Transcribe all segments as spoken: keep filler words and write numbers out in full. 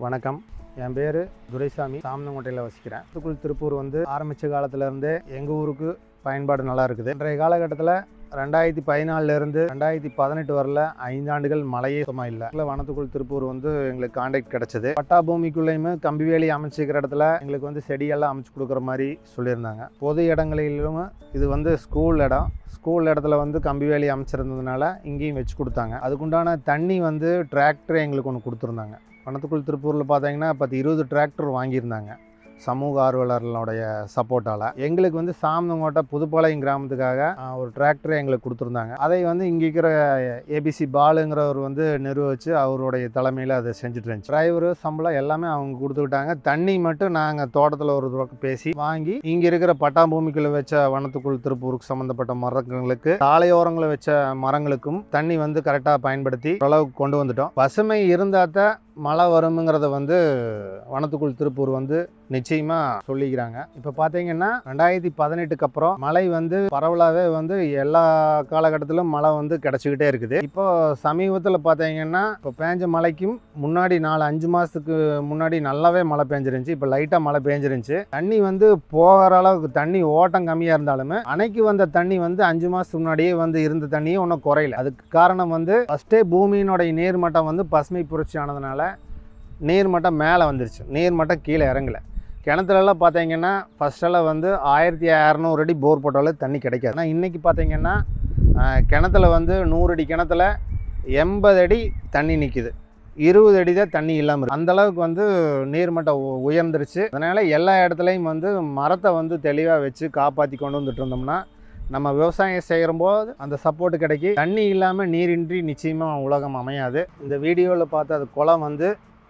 வணக்கம். என் பேர் துரைசாமி. சாமந்தங்கோட்டையில் வசிக்கிறேன். தூத்துக்குடி திருப்பூர் வந்து ஆரம்பித்த காலத்திலேருந்தே எங்கள் ஊருக்கு பயன்பாடு நல்லா இருக்குது. இன்றைய காலகட்டத்தில் ரெண்டாயிரத்தி பதினாலிருந்து ரெண்டாயிரத்தி பதினெட்டு வரல ஐந்தாண்டுகள் மழையே சுத்தமாக இல்லை. வனத்துக்குள் திருப்பூர் வந்து எங்களுக்கு கான்டாக்ட் கிடச்சிது. பட்டா பூமிக்குள்ளேயுமே கம்பி வேலி அமைச்சிக்கிற இடத்துல எங்களுக்கு வந்து செடியெல்லாம் அமைச்சு கொடுக்குற மாதிரி சொல்லியிருந்தாங்க. பொது இடங்களிலும் இது வந்து ஸ்கூல் இடம், ஸ்கூல் இடத்துல வந்து கம்பி வேலி அமைச்சிருந்ததுனால இங்கேயும் வச்சு கொடுத்தாங்க. அதுக்குண்டான தண்ணி வந்து டிராக்டர் எங்களுக்கு ஒன்று கொடுத்துருந்தாங்க. வனத்துக்குள் திருப்பூரில் பார்த்தீங்கன்னா பத்து இருபது டிராக்டர் வாங்கியிருந்தாங்க சமூக ஆர்வலர்களுடைய சப்போர்ட்டால். எங்களுக்கு வந்து சாமந்தங்கோட்டை புதுப்பாளையம் கிராமத்துக்காக ஒரு டிராக்டர் எங்களுக்கு கொடுத்துருந்தாங்க. அதை வந்து இங்கே இருக்கிற ஏபிசி பாலுங்கிறவர் வந்து நிர்வகித்து அவருடைய தலைமையில் அதை செஞ்சுட்டு இருந்துச்சு. டிரைவரு சம்பளம் எல்லாமே அவங்க கொடுத்துக்கிட்டாங்க. தண்ணி மட்டும் நாங்கள் தோட்டத்தில் ஒரு தூரம் பேசி வாங்கி இங்கே இருக்கிற பட்டா பூமிக்குள்ளே வச்ச வனத்துக்குள் திருப்பூருக்கு சம்மந்தப்பட்ட மரங்களுக்கு, சாலையோரங்களை வச்ச மரங்களுக்கும் தண்ணி வந்து கரெக்டாக பயன்படுத்தி ஓரளவுக்கு கொண்டு வந்துட்டோம். பசுமை இருந்தால் தான் மழை வருங்கிறத வந்து வனத்துக்குள் திருப்பூர் வந்து நிச்சயமாக சொல்லிக்கிறாங்க. இப்போ பார்த்தீங்கன்னா ரெண்டாயிரத்தி பதினெட்டுக்கு அப்புறம் மழை வந்து பரவலாகவே வந்து எல்லா காலகட்டத்திலும் மழை வந்து கிடச்சிக்கிட்டே இருக்குது. இப்போ சமீபத்தில் பார்த்தீங்கன்னா இப்போ பேஞ்ச மழைக்கும் முன்னாடி நாலு அஞ்சு மாதத்துக்கு முன்னாடி நல்லாவே மழை பெஞ்சிருந்துச்சு. இப்போ லைட்டாக மழை பெஞ்சிருந்துச்சு. தண்ணி வந்து போகிற அளவுக்கு தண்ணி ஓட்டம் கம்மியாக இருந்தாலுமே அணைக்கு வந்த தண்ணி வந்து அஞ்சு மாதத்துக்கு முன்னாடியே வந்து இருந்த தண்ணியும் ஒன்றும் குறையல. அதுக்கு காரணம் வந்து ஃபஸ்ட்டே பூமியினுடைய நீர்மட்டம் வந்து பசுமை புரட்சி ஆனதுனால நீர்மட்டம் மேலே வந்துருச்சு, நீர்மட்டம் கீழே இறங்கலை. கிணத்துலலாம் பார்த்தீங்கன்னா ஃபஸ்ட்டெல்லாம் வந்து ஆயிரத்தி இரநூறு அடி போர் போட்டாலும் தண்ணி கிடைக்காது. ஆனால் இன்றைக்கி பார்த்தீங்கன்னா கிணத்துல வந்து நூறு அடி கிணத்துல எண்பது அடி தண்ணி நிற்கிது, இருபது அடி தான் தண்ணி இல்லாமல் இருக்குது. அந்தளவுக்கு வந்து நீர்மட்டம் உயர்ந்துருச்சு. அதனால் எல்லா இடத்துலையும் வந்து மரத்தை வந்து தெளிவாக வச்சு காப்பாற்றி கொண்டு வந்துட்டு இருந்தோம்னா நம்ம விவசாயம் செய்கிறம்போது அந்த சப்போர்ட்டு கிடைக்கி. தண்ணி இல்லாமல் நீரின்றி நிச்சயமாக உலகம் அமையாது. இந்த வீடியோவில் பார்த்த அது குளம் வந்து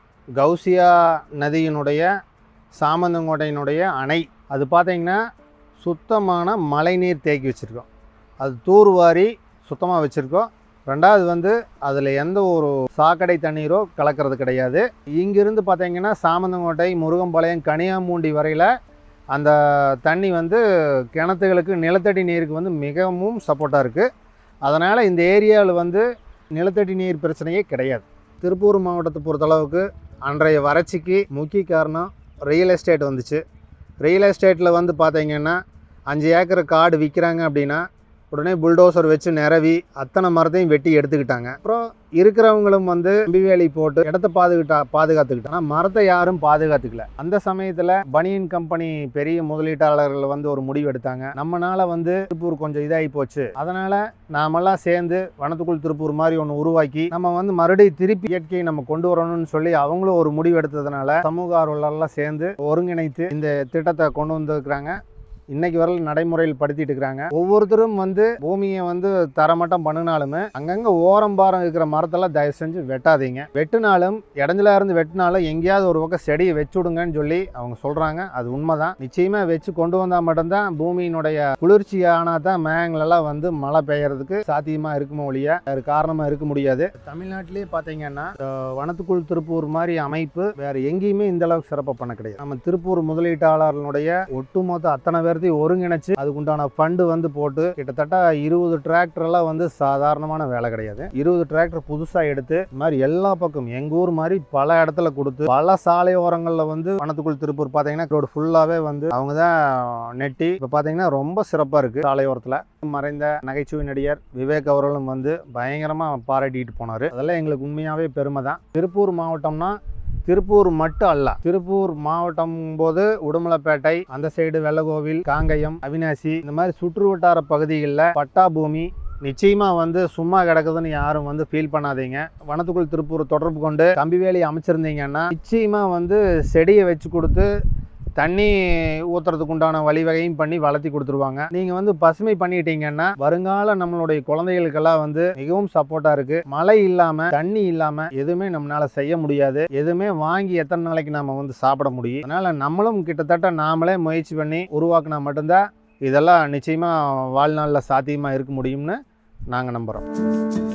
கௌசியா நதியினுடைய சாமந்தங்கோட்டையினுடைய அணை. அது பார்த்திங்கன்னா சுத்தமான மழைநீர் தேக்கி வச்சுருக்கோம். அது தூர்வாரி சுத்தமாக வச்சுருக்கோம். ரெண்டாவது வந்து அதில் எந்த ஒரு சாக்கடை தண்ணீரோ கலக்கிறது கிடையாது. இங்கிருந்து பார்த்திங்கன்னா சாமந்தங்கோட்டை, முருகம்பாளையம், கனியாமூண்டி வரையில் அந்த தண்ணி வந்து கிணத்துகளுக்கு நிலத்தடி நீருக்கு வந்து மிகவும் சப்போர்ட்டாக இருக்குது. அதனால் இந்த ஏரியாவில் வந்து நிலத்தடி நீர் பிரச்சனையே கிடையாது. திருப்பூர் மாவட்டத்தை பொறுத்தளவுக்கு அன்றைய வறட்சிக்கு முக்கிய காரணம் ரியல் எஸ்டேட் வந்துச்சு. ரியல் எஸ்டேட்டில் வந்து பார்த்திங்கன்னா அஞ்சு ஏக்கர் காடு விற்கிறாங்க அப்படின்னா உடனே புல்டோசர் வச்சு நிரவி அத்தனை மரத்தையும் வெட்டி எடுத்துக்கிட்டாங்க. அப்புறம் இருக்கிறவங்களும் வந்து கம்பி வேலி போட்டு இடத்த பாதுகாட்டா பாதுகாத்துக்கிட்டாங்க. மரத்தை யாரும் பாதுகாத்துக்கல. அந்த சமயத்தில் பனியன் கம்பெனி பெரிய முதலீட்டாளர்கள் வந்து ஒரு முடிவு எடுத்தாங்க. நம்மளால வந்து திருப்பூர் கொஞ்சம் இதாகி போச்சு, அதனால் நாமெல்லாம் சேர்ந்து வனத்துக்குள் திருப்பூர் மாதிரி ஒன்று உருவாக்கி நம்ம வந்து மறுபடியும் திருப்பி இயற்கையை நம்ம கொண்டு வரணும்னு சொல்லி அவங்களும் ஒரு முடிவு எடுத்ததுனால சமூக ஆர்வலர்லாம் சேர்ந்து ஒருங்கிணைத்து இந்த திட்டத்தை கொண்டு வந்திருக்கிறாங்க. இன்னைக்கு வரல நடைமுறையில் படுத்திட்டு இருக்கிறாங்க. ஒவ்வொருத்தரும் வந்து பூமியை வந்து தரமட்டம் பண்ணினாலுமே அங்கங்கே ஓரம் பாரம் இருக்கிற மரத்தெல்லாம் தயவு செஞ்சு வெட்டாதீங்க. வெட்டினாலும் இடத்துல இருந்து வெட்டினாலும் எங்கேயாவது ஒரு பக்கம் செடியை வச்சு விடுங்கன்னு சொல்லி அவங்க சொல்கிறாங்க. அது உண்மைதான். நிச்சயமாக வச்சு கொண்டு வந்தால் மட்டும்தான் பூமியினுடைய குளிர்ச்சி ஆனால் தான் மேகங்களெல்லாம் வந்து மழை பெய்யறதுக்கு சாத்தியமாக இருக்குமோ ஒழிய வேறு காரணமாக இருக்க முடியாது. தமிழ்நாட்டிலே பார்த்தீங்கன்னா வனத்துக்குள் திருப்பூர் மாதிரி அமைப்பு வேறு எங்கேயுமே இந்த அளவுக்கு சிறப்பாக பண்ண கிடையாது. நம்ம திருப்பூர் முதலீட்டாளர்களுடைய ஒட்டுமொத்த அத்தனை பேர் ஒருங்கிணைச்சு அதுக்குண்டான ஃபண்டு வந்து போட்டு கிட்டத்தட்ட இருபது டிராக்டர் எல்லாம் வந்து சாதாரணமான வேலை கிடையாது. இருபது டிராக்டர் புதுசா எடுத்து இந்த மாதிரி எல்லா பக்கம் எங்க ஊர் மாதிரி பல இடத்துல கொடுத்து பல சாலையோரங்களில் வந்து வனத்துக்குள் திருப்பூர் பார்த்தீங்கன்னா ரோடு ஃபுல்லாவே வந்து அவங்க தான் நெட்டி இப்போ பார்த்தீங்கன்னா ரொம்ப சிறப்பாக இருக்கு. சாலையோரத்தில் மறைந்த நகைச்சுவை நடிகர் விவேக் அவர்களும் வந்து பயங்கரமா பாராட்டிட்டு போனாரு. அதெல்லாம் எங்களுக்கு உண்மையாவே பெருமை தான். திருப்பூர் மாவட்டம்னா திருப்பூர் மட்டும் அல்ல, திருப்பூர் மாவட்டம் போது உடுமலைப்பேட்டை அந்த சைடு, வெள்ளகோவில், காங்கயம், அவினாசி இந்த மாதிரி சுற்று வட்டார பகுதிகளில் பட்டா பூமி நிச்சயமா வந்து சும்மா கிடக்குதுன்னு யாரும் வந்து ஃபீல் பண்ணாதீங்க. வனத்துக்குள் திருப்பூர் தொடர்பு கொண்டு கம்பி வேலி அமைச்சிருந்தீங்கன்னா நிச்சயமா வந்து செடியை வச்சு கொடுத்து தண்ணி ஊற்றுறதுக்கு உண்டான வழிவகையும் பண்ணி வளர்த்தி கொடுத்துருவாங்க. நீங்கள் வந்து பசுமை பண்ணிட்டீங்கன்னா வருங்கால நம்மளுடைய குழந்தைகளுக்கெல்லாம் வந்து மிகவும் சப்போர்ட்டாக இருக்குது. மழை இல்லாமல் தண்ணி இல்லாமல் எதுவுமே நம்மளால் செய்ய முடியாது. எதுவுமே வாங்கி எத்தனை நாளைக்கு நம்ம வந்து சாப்பிட முடியும். அதனால் நம்மளும் கிட்டத்தட்ட நாமளே முயற்சி பண்ணி உருவாக்கினா மட்டும்தான் இதெல்லாம் நிச்சயமாக வாழ்நாளில் சாத்தியமாக இருக்க முடியும்னு நாங்கள் நம்புகிறோம்.